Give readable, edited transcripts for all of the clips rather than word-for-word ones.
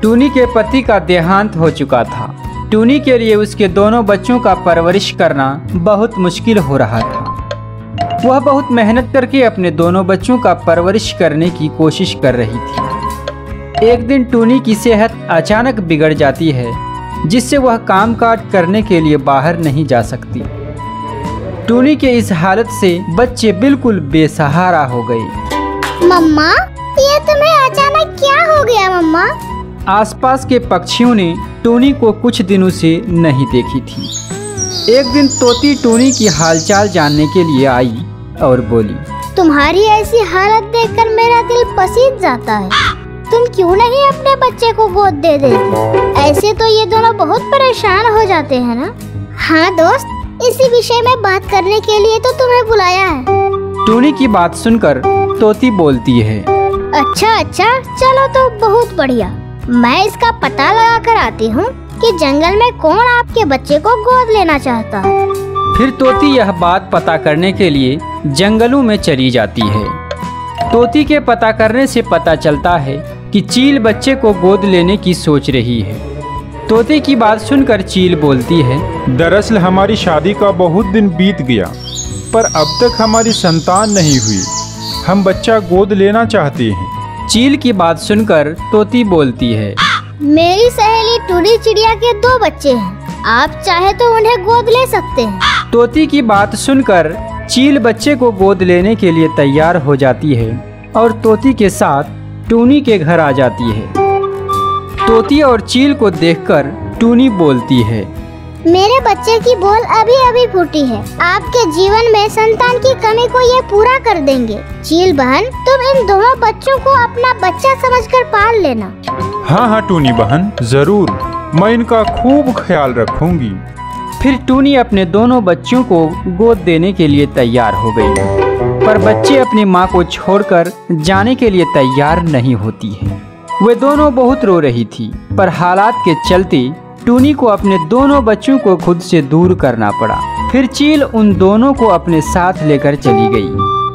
टूनी के पति का देहांत हो चुका था। टूनी के लिए उसके दोनों बच्चों का परवरिश करना बहुत मुश्किल हो रहा था। वह बहुत मेहनत करके अपने दोनों बच्चों का परवरिश करने की कोशिश कर रही थी। एक दिन टूनी की सेहत अचानक बिगड़ जाती है, जिससे वह कामकाज करने के लिए बाहर नहीं जा सकती। टूनी के इस हालत से बच्चे बिल्कुल बेसहारा हो गए। मम्मा, ये तुम्हें अचानक क्या हो गया मम्मा? आसपास के पक्षियों ने टूनी को कुछ दिनों से नहीं देखी थी। एक दिन तोती टूनी की हालचाल जानने के लिए आई और बोली, तुम्हारी ऐसी हालत देखकर मेरा दिल पसीज जाता है। तुम क्यों नहीं अपने बच्चे को गोद दे देती? ऐसे तो ये दोनों बहुत परेशान हो जाते हैं ना। हाँ दोस्त, इसी विषय में बात करने के लिए तो तुम्हें बुलाया है। टूनी की बात सुनकर तोती बोलती है, अच्छा, चलो तो बहुत बढ़िया। मैं इसका पता लगा कर आती हूँ कि जंगल में कौन आपके बच्चे को गोद लेना चाहता है। फिर तोती यह बात पता करने के लिए जंगलों में चली जाती है। तोती के पता करने से पता चलता है कि चील बच्चे को गोद लेने की सोच रही है। तोते की बात सुनकर चील बोलती है, दरअसल हमारी शादी का बहुत दिन बीत गया, पर अब तक हमारी संतान नहीं हुई। हम बच्चा गोद लेना चाहते हैं। चील की बात सुनकर तोती बोलती है, मेरी सहेली टूनी चिड़िया के 2 बच्चे हैं। आप चाहे तो उन्हें गोद ले सकते हैं। तोती की बात सुनकर चील बच्चे को गोद लेने के लिए तैयार हो जाती है और तोती के साथ टूनी के घर आ जाती है। तोती और चील को देखकर टूनी बोलती है, मेरे बच्चे की बोल अभी अभी फूटी है। आपके जीवन में संतान की कमी को ये पूरा कर देंगे। चील बहन, तुम इन दोनों बच्चों को अपना बच्चा समझकर पाल लेना। हाँ टूनी बहन, जरूर, मैं इनका खूब ख्याल रखूंगी। फिर टूनी अपने दोनों बच्चों को गोद देने के लिए तैयार हो गई, पर बच्चे अपनी माँ को छोड़कर जाने के लिए तैयार नहीं होती है। वे दोनों बहुत रो रही थी, पर हालात के चलते टूनी को अपने दोनों बच्चों को खुद से दूर करना पड़ा। फिर चील उन दोनों को अपने साथ लेकर चली गई,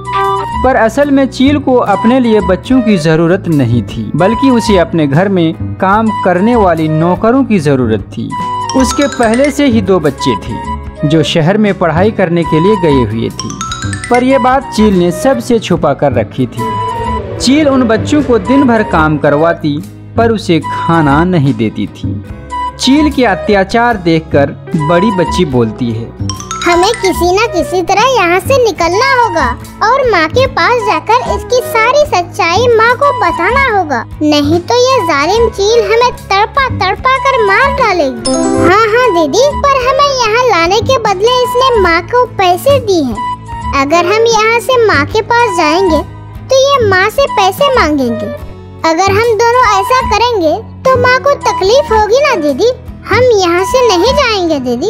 पर असल में चील को अपने लिए बच्चों की जरूरत नहीं थी, बल्कि उसे अपने घर में काम करने वाली नौकरों की जरूरत थी। उसके पहले से ही 2 बच्चे थे जो शहर में पढ़ाई करने के लिए गए हुए थे, पर यह बात चील ने सबसे छुपा कर रखी थी। चील उन बच्चों को दिन भर काम करवाती, पर उसे खाना नहीं देती थी। चील के अत्याचार देखकर बड़ी बच्ची बोलती है, हमें किसी न किसी तरह यहाँ से निकलना होगा और माँ के पास जाकर इसकी सारी सच्चाई माँ को बताना होगा, नहीं तो ये जालिम चील हमें तड़पा कर मार डालेगी। हाँ दीदी, पर हमें यहाँ लाने के बदले इसने माँ को पैसे दिए हैं। अगर हम यहाँ से माँ के पास जाएंगे तो ये माँ से पैसे मांगेंगे। अगर हम दोनों ऐसा करेंगे तो माँ को तकलीफ होगी ना दीदी। हम यहाँ से नहीं जाएंगे दीदी।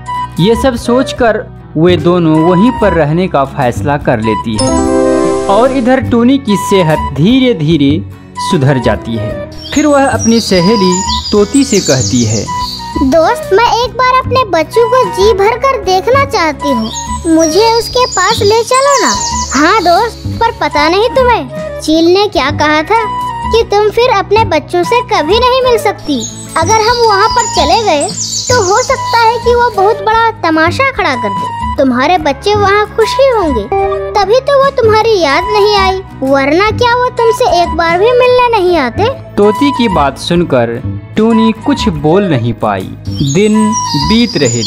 ये सब सोचकर वे दोनों वहीं पर रहने का फैसला कर लेती है और इधर टूनी की सेहत धीरे धीरे सुधर जाती है। फिर वह अपनी सहेली तोती से कहती है, दोस्त, मैं एक बार अपने बच्चों को जी भर कर देखना चाहती हूँ। मुझे उसके पास ले चलो ना। हाँ दोस्त, पर पता नहीं तुम्हें चील ने क्या कहा था कि तुम फिर अपने बच्चों से कभी नहीं मिल सकती। अगर हम वहाँ पर चले गए तो हो सकता है कि वो बहुत बड़ा तमाशा खड़ा कर दे। तुम्हारे बच्चे वहाँ खुश ही होंगे, तभी तो वो तुम्हारी याद नहीं आई, वरना क्या वो तुमसे एक बार भी मिलने नहीं आते। तोती की बात सुनकर टूनी कुछ बोल नहीं पाई। दिन बीत रहे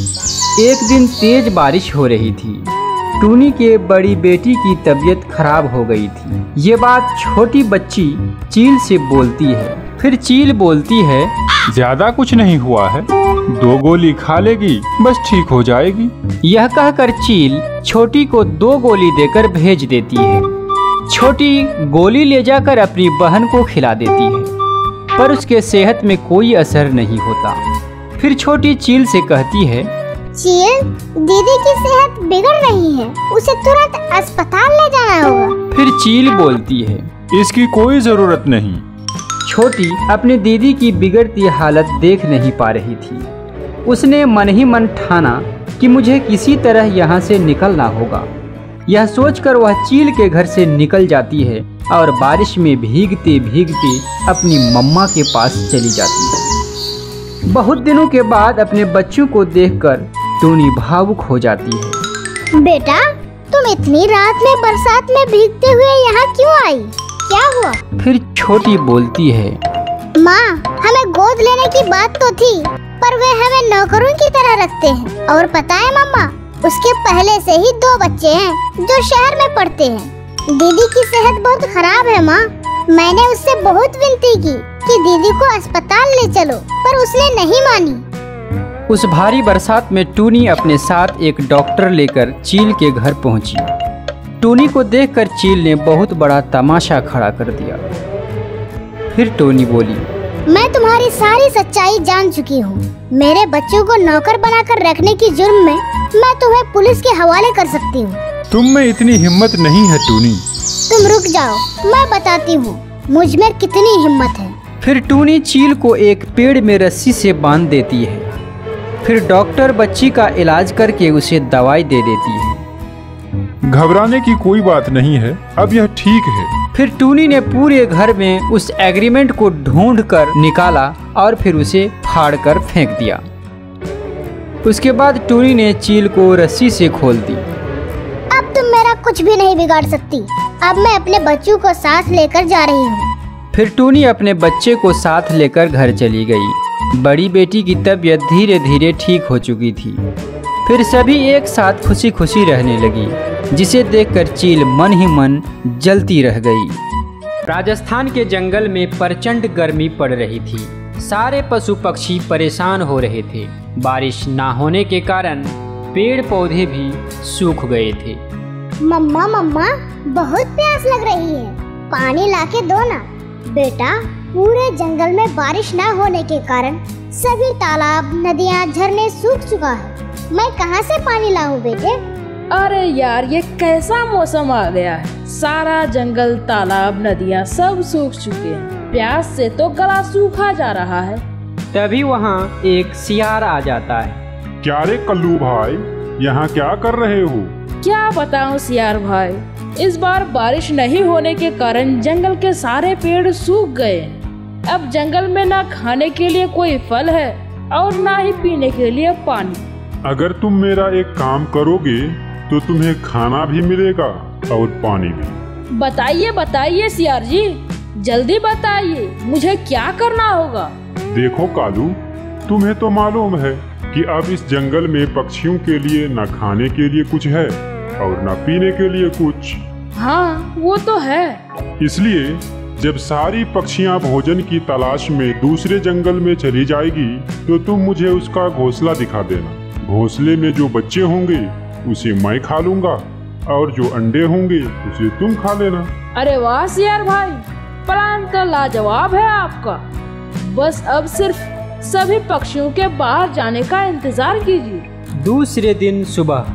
थे। एक दिन तेज बारिश हो रही थी। टूनी के बड़ी बेटी की तबीयत खराब हो गई थी। ये बात छोटी बच्ची चील से बोलती है। फिर चील बोलती है, ज्यादा कुछ नहीं हुआ है, 2 गोली खा लेगी, बस ठीक हो जाएगी। यह कहकर चील छोटी को 2 गोली देकर भेज देती है। छोटी गोली ले जाकर अपनी बहन को खिला देती है, पर उसके सेहत में कोई असर नहीं होता। फिर छोटी चील से कहती है, चील, दीदी की सेहत बिगड़ रही है, उसे तुरंत अस्पताल ले जाना होगा। फिर चील बोलती है, इसकी कोई जरूरत नहीं। छोटी अपनी दीदी की बिगड़ती हालत देख नहीं पा रही थी। उसने मन ही मन ठाना कि मुझे किसी तरह यहाँ से निकलना होगा। यह सोचकर वह चील के घर से निकल जाती है और बारिश में भीगते भीगते अपनी मम्मा के पास चली जाती है। बहुत दिनों के बाद अपने बच्चों को देखकर टूनी भावुक हो जाती है। बेटा, तुम इतनी रात में बरसात में भीगते हुए यहाँ क्यों आई? क्या हुआ? फिर छोटी बोलती है, माँ, हमें गोद लेने की बात तो थी, पर वे हमें नौकरों की तरह रखते हैं। और पता है मम्मा, उसके पहले से ही 2 बच्चे हैं जो शहर में पढ़ते हैं। दीदी की सेहत बहुत खराब है माँ। मैंने उससे बहुत विनती की कि दीदी को अस्पताल ले चलो, पर उसने नहीं मानी। उस भारी बरसात में टूनी अपने साथ एक डॉक्टर लेकर चील के घर पहुंची। टूनी को देखकर चील ने बहुत बड़ा तमाशा खड़ा कर दिया। फिर टूनी बोली, मैं तुम्हारी सारी सच्चाई जान चुकी हूँ। मेरे बच्चों को नौकर बनाकर रखने की जुर्म में मैं तुम्हें पुलिस के हवाले कर सकती हूँ। तुम में इतनी हिम्मत नहीं है टूनी। तुम रुक जाओ, मैं बताती हूँ मुझ में कितनी हिम्मत है। फिर टूनी चील को एक पेड़ में रस्सी से बांध देती है। फिर डॉक्टर बच्ची का इलाज करके उसे दवाई दे देती है। घबराने की कोई बात नहीं है, अब यह ठीक है। फिर टूनी ने पूरे घर में उस एग्रीमेंट को ढूंढकर निकाला और फिर उसे फाड़कर फेंक दिया। उसके बाद टूनी ने चील को रस्सी से खोल दी। अब तुम मेरा कुछ भी नहीं बिगाड़ सकती। अब मैं अपने बच्चों को साथ लेकर जा रही हूँ। फिर टूनी अपने बच्चे को साथ लेकर घर चली गई। बड़ी बेटी की तबीयत धीरे धीरे ठीक हो चुकी थी। फिर सभी एक साथ खुशी खुशी रहने लगी, जिसे देखकर चील मन ही मन जलती रह गई। राजस्थान के जंगल में प्रचंड गर्मी पड़ रही थी। सारे पशु पक्षी परेशान हो रहे थे। बारिश ना होने के कारण पेड़ पौधे भी सूख गए थे। मम्मा मम्मा, बहुत प्यास लग रही है, पानी लाके दो ना। बेटा, पूरे जंगल में बारिश ना होने के कारण सभी तालाब, नदियाँ, झरने सूख चुका है। मैं कहाँ से पानी लाऊं बेटे? अरे यार, ये कैसा मौसम आ गया है। सारा जंगल, तालाब, नदियाँ सब सूख चुके हैं। प्यास से तो गला सूखा जा रहा है। तभी वहाँ एक सियार आ जाता है। क्या रे कल्लू भाई, यहाँ क्या कर रहे हो? क्या बताऊं सियार भाई, इस बार बारिश नहीं होने के कारण जंगल के सारे पेड़ सूख गए। अब जंगल में ना खाने के लिए कोई फल है और ना ही पीने के लिए पानी। अगर तुम मेरा एक काम करोगे तो तुम्हें खाना भी मिलेगा और पानी भी। बताइए बताइए सियार जी, जल्दी बताइए, मुझे क्या करना होगा? देखो कालू, तुम्हें तो मालूम है कि अब इस जंगल में पक्षियों के लिए न खाने के लिए कुछ है और न पीने के लिए कुछ। हाँ, वो तो है। इसलिए जब सारी पक्षियाँ भोजन की तलाश में दूसरे जंगल में चली जाएगी तो तुम मुझे उसका घोंसला दिखा देना। घोंसले में जो बच्चे होंगे उसे मैं खा लूंगा और जो अंडे होंगे उसे तुम खा लेना। अरे वाह सियार भाई, प्लान तो लाजवाब है आपका। बस अब सिर्फ सभी पक्षियों के बाहर जाने का इंतजार कीजिए। दूसरे दिन सुबह।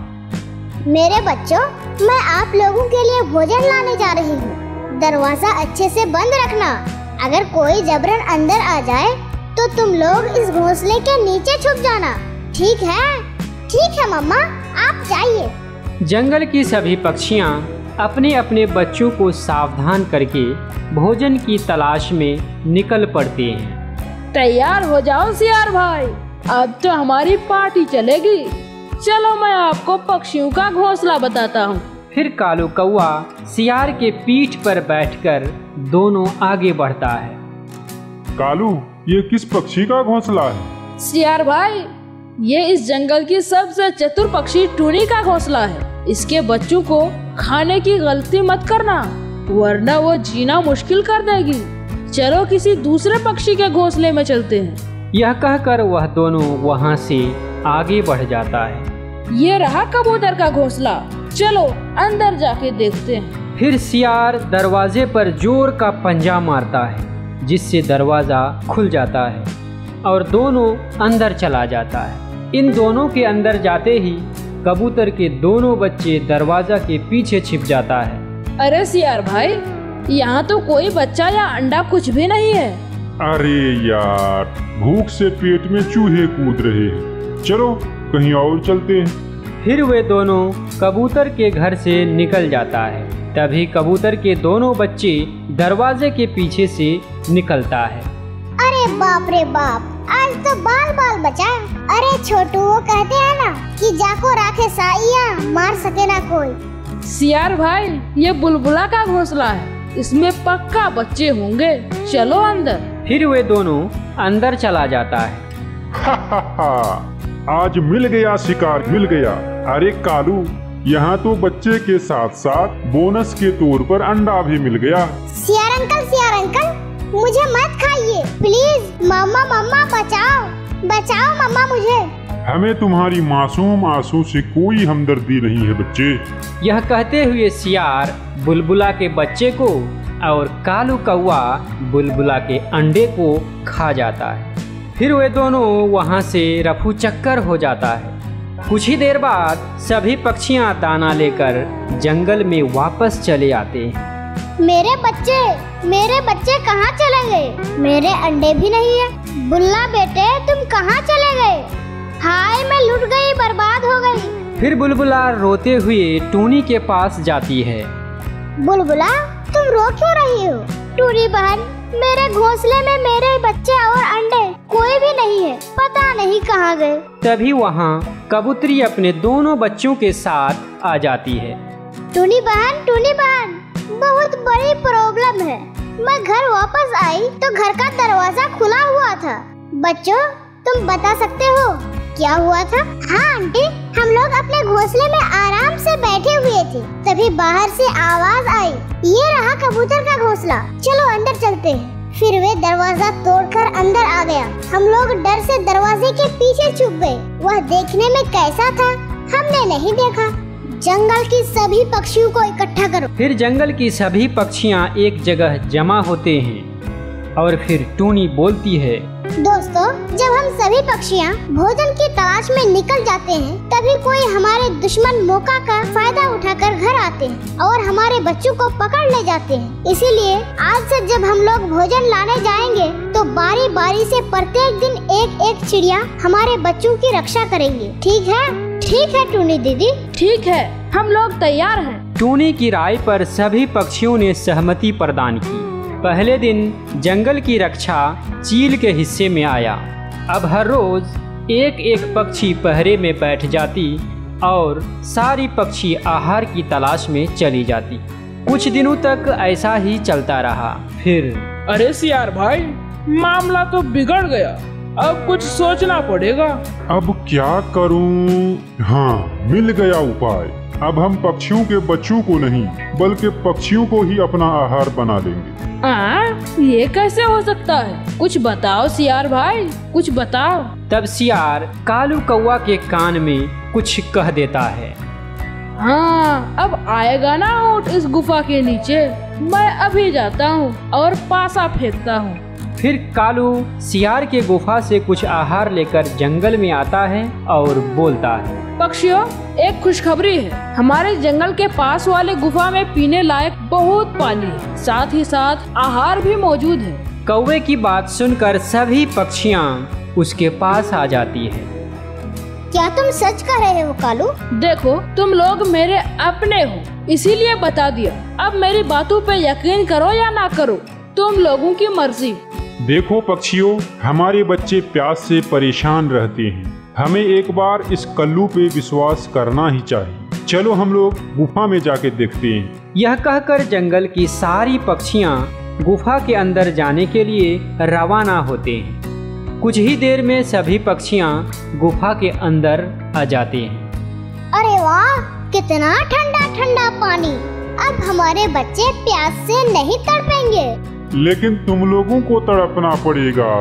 मेरे बच्चों, मैं आप लोगों के लिए भोजन लाने जा रही हूँ। दरवाजा अच्छे से बंद रखना। अगर कोई जबरन अंदर आ जाए तो तुम लोग इस घोंसले के नीचे छुप जाना। ठीक है? ठीक है मम्मा, आप जाइए। जंगल की सभी पक्षियाँ अपने अपने बच्चों को सावधान करके भोजन की तलाश में निकल पड़ते हैं। तैयार हो जाओ सियार भाई, अब तो हमारी पार्टी चलेगी। चलो मैं आपको पक्षियों का घोंसला बताता हूँ। फिर कालू कौआ सियार के पीठ पर बैठकर दोनों आगे बढ़ता है। कालू, ये किस पक्षी का घोंसला है? सियार भाई, ये इस जंगल की सबसे चतुर पक्षी टूनी का घोंसला है। इसके बच्चों को खाने की गलती मत करना, वरना वो जीना मुश्किल कर देगी। चलो किसी दूसरे पक्षी के घोंसले में चलते हैं। यह कहकर वह दोनों वहाँ से आगे बढ़ जाता है। ये रहा कबूतर का घोंसला, चलो अंदर जाके देखते हैं। फिर सियार दरवाजे पर जोर का पंजा मारता है, जिससे दरवाजा खुल जाता है और दोनों अंदर चला जाता है। इन दोनों के अंदर जाते ही कबूतर के दोनों बच्चे दरवाजा के पीछे छिप जाता है। अरे सियार भाई, यहाँ तो कोई बच्चा या अंडा कुछ भी नहीं है। अरे यार, भूख से पेट में चूहे कूद रहे हैं। चलो कहीं और चलते हैं। फिर वे दोनों कबूतर के घर से निकल जाता है तभी कबूतर के दोनों बच्चे दरवाजे के पीछे से निकलता है। अरे बाप रे बाप, आज तो बाल बाल बचा। अरे छोटू, वो कहते हैं ना कि जाको राखे साइया, मार सके ना कोई। सियार भाई, ये बुलबुला का घोंसला है, इसमें पक्का बच्चे होंगे, चलो अंदर। फिर वे दोनों अंदर चला जाता है। आज मिल गया शिकार, मिल गया। अरे कालू, यहाँ तो बच्चे के साथ साथ बोनस के तौर पर अंडा भी मिल गया। सियार अंकल, मुझे मत खाइए प्लीज। मम्मा बचाओ बचाओ मम्मा मुझे। हमें तुम्हारी मासूम आंसू से कोई हमदर्दी नहीं है बच्चे। यह कहते हुए सियार बुलबुला के बच्चे को और कालू कौवा बुलबुला के अंडे को खा जाता है। फिर वे दोनों वहाँ से रफू चक्कर हो जाता है। कुछ ही देर बाद सभी पक्षियाँ दाना लेकर जंगल में वापस चले आते हैं। मेरे बच्चे कहाँ चले गए? मेरे अंडे भी नहीं है। बुल्ला बेटे, तुम कहाँ चले गए? हाय, मैं लुट गई, बर्बाद हो गई। फिर बुलबुला रोते हुए टूनी के पास जाती है। बुलबुला, तुम रो क्यों रही हो? टूनी बहन, मेरे घोंसले में मेरे बच्चे और अंडे कोई भी नहीं है, पता नहीं कहाँ गए। तभी वहाँ कबूतरी अपने दोनों बच्चों के साथ आ जाती है। टूनी बहन, बहुत बड़ी प्रॉब्लम है। मैं घर वापस आई तो घर का दरवाजा खुला हुआ था। बच्चों, तुम बता सकते हो क्या हुआ था? हाँ आंटी, हम लोग अपने घोंसले में आराम से बैठे हुए थे, तभी बाहर से आवाज आई, ये रहा कबूतर का घोंसला, चलो अंदर चलते हैं। फिर वे दरवाजा तोड़कर अंदर आ गया। हम लोग डर से दरवाजे के पीछे छुप गए। वह देखने में कैसा था हमने नहीं देखा। जंगल की सभी पक्षियों को इकट्ठा करो। फिर जंगल की सभी पक्षियाँ एक जगह जमा होते हैं और फिर टूनी बोलती है, दोस्तों, जब हम सभी पक्षियाँ भोजन की तलाश में निकल जाते हैं, तभी कोई हमारे दुश्मन मौका का फायदा उठाकर घर आते हैं और हमारे बच्चों को पकड़ ले जाते हैं। इसीलिए आज से जब हम लोग भोजन लाने जाएंगे तो बारी बारी से प्रत्येक दिन एक एक चिड़िया हमारे बच्चों की रक्षा करेंगे। ठीक है? ठीक है टूनी दीदी। ठीक है, हम लोग तैयार हैं। टूनी की राय पर सभी पक्षियों ने सहमति प्रदान की। पहले दिन जंगल की रक्षा चील के हिस्से में आया। अब हर रोज एक एक पक्षी पहरे में बैठ जाती और सारी पक्षी आहार की तलाश में चली जाती। कुछ दिनों तक ऐसा ही चलता रहा। फिर अरे सियार भाई, मामला तो बिगड़ गया, अब कुछ सोचना पड़ेगा। अब क्या करूं? हाँ, मिल गया उपाय। अब हम पक्षियों के बच्चों को नहीं बल्कि पक्षियों को ही अपना आहार बना लेंगे। ये कैसे हो सकता है? कुछ बताओ सियार भाई, कुछ बताओ। तब सियार कालू कौवा के कान में कुछ कह देता है। हाँ, अब आएगा ना ऊँट इस गुफा के नीचे। मैं अभी जाता हूँ और पासा फेंकता हूँ। फिर कालू सियार के गुफा से कुछ आहार लेकर जंगल में आता है और बोलता है, पक्षियों, एक खुशखबरी है। हमारे जंगल के पास वाले गुफा में पीने लायक बहुत पानी है, साथ ही साथ आहार भी मौजूद है। कौवे की बात सुनकर सभी पक्षियाँ उसके पास आ जाती है। क्या तुम सच कह रहे हो कालू? देखो, तुम लोग मेरे अपने हो, इसीलिए बता दिया। अब मेरी बातों पे यकीन करो या ना करो, तुम लोगों की मर्जी। देखो पक्षियों, हमारे बच्चे प्यास से परेशान रहते हैं। हमें एक बार इस कल्लू पे विश्वास करना ही चाहिए। चलो हम लोग गुफा में जाके देखते हैं। यह कहकर जंगल की सारी पक्षियाँ गुफा के अंदर जाने के लिए रवाना होते हैं। कुछ ही देर में सभी पक्षियाँ गुफा के अंदर आ जाते हैं। अरे वाह, कितना ठंडा ठंडा पानी। अब हमारे बच्चे प्यास से नहीं तड़पेंगे। लेकिन तुम लोगों को तड़पना पड़ेगा।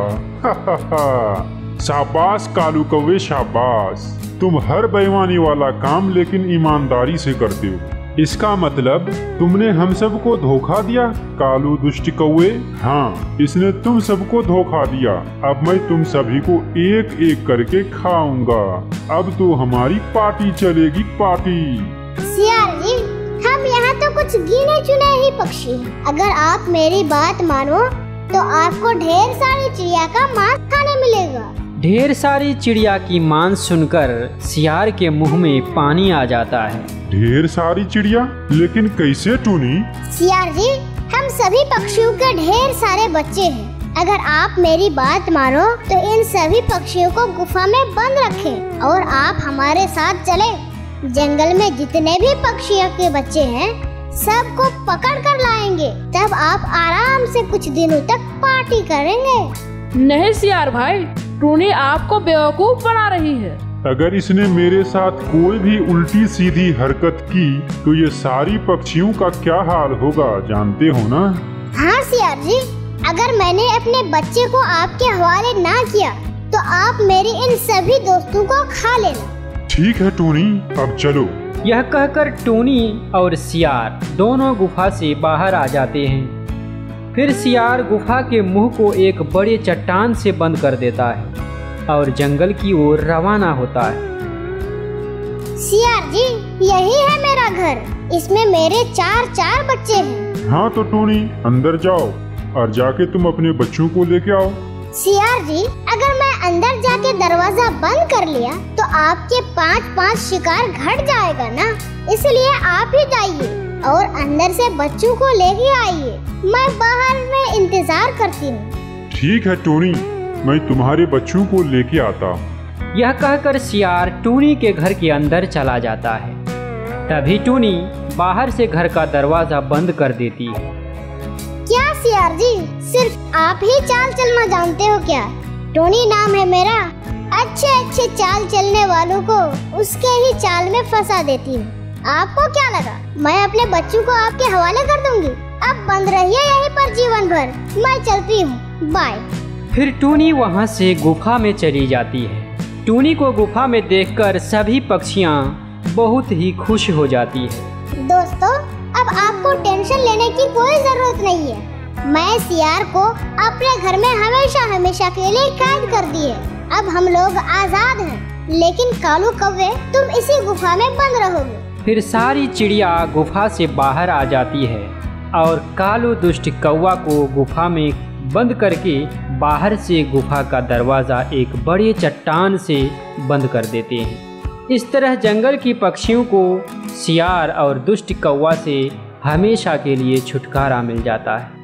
शाबाश कालू कौवे, शाबाश। तुम हर बेईमानी वाला काम लेकिन ईमानदारी से करते हो। इसका मतलब तुमने हम सबको धोखा दिया कालू दुष्ट कौवे। हाँ, इसने तुम सबको धोखा दिया। अब मैं तुम सभी को एक एक करके खाऊंगा। अब तो हमारी पार्टी चलेगी, पार्टी। सियार जी, हम यहाँ तो कुछ गिने चुने ही पक्षी हैं। अगर आप मेरी बात मानो तो आपको ढेर सारी चिड़िया का मांस खाने मिलेगा। ढेर सारी चिड़िया की मान सुनकर सियार के मुंह में पानी आ जाता है। ढेर सारी चिड़िया? लेकिन कैसे टूनी? सियार जी, हम सभी पक्षियों के ढेर सारे बच्चे हैं। अगर आप मेरी बात मानो तो इन सभी पक्षियों को गुफा में बंद रखें और आप हमारे साथ चले। जंगल में जितने भी पक्षियों के बच्चे हैं सबको पकड़ कर लाएंगे, तब आप आराम से कुछ दिनों तक पार्टी करेंगे। नहीं सियार भाई, टूनी आपको बेवकूफ बना रही है। अगर इसने मेरे साथ कोई भी उल्टी सीधी हरकत की तो ये सारी पक्षियों का क्या हाल होगा जानते हो ना? हाँ सियार जी, अगर मैंने अपने बच्चे को आपके हवाले ना किया तो आप मेरे इन सभी दोस्तों को खा लेना। ठीक है टूनी, अब चलो। यह कहकर टूनी और सियार दोनों गुफा से बाहर आ जाते हैं। फिर सियार गुफा के मुंह को एक बड़े चट्टान से बंद कर देता है और जंगल की ओर रवाना होता है। सियार जी, यही है मेरा घर। इसमें मेरे चार बच्चे हैं। हाँ तो टूनी, अंदर जाओ और जाके तुम अपने बच्चों को लेके आओ। सियार जी, अगर मैं अंदर जाके दरवाजा बंद कर लिया तो आपके 5 शिकार घट जाएगा ना, इसलिए आप ही जाइए और अंदर से बच्चों को लेके आइए। मैं बाहर में इंतजार करती हूँ। ठीक है टूनी, मैं तुम्हारे बच्चों को लेके आता हूँ। यह कहकर सियार टूनी के घर के अंदर चला जाता है। तभी टूनी बाहर से घर का दरवाजा बंद कर देती है। क्या सियार जी, सिर्फ आप ही चाल चलना जानते हो क्या? टोनी नाम है मेरा। अच्छे चाल चलने वालों को उसके ही चाल में फंसा देती हूँ। आपको क्या लगा मैं अपने बच्चों को आपके हवाले कर दूंगी? अब बंद रहिए यहीं पर जीवन भर। मैं चलती हूँ, बाय। फिर टूनी वहाँ से गुफा में चली जाती है। टूनी को गुफा में देखकर सभी पक्षियाँ बहुत ही खुश हो जाती है। दोस्तों, अब आपको टेंशन लेने की कोई जरूरत नहीं है। मैं सियार को अपने घर में हमेशा के लिए कैद कर दिए। अब हम लोग आजाद हैं। लेकिन कालू कौवे, तुम इसी गुफा में बंद रहोगे। फिर सारी चिड़िया गुफा से बाहर आ जाती है और कालू दुष्ट कौवा को गुफा में बंद करके बाहर से गुफा का दरवाज़ा एक बड़े चट्टान से बंद कर देते हैं। इस तरह जंगल की पक्षियों को सियार और दुष्ट कौवा से हमेशा के लिए छुटकारा मिल जाता है।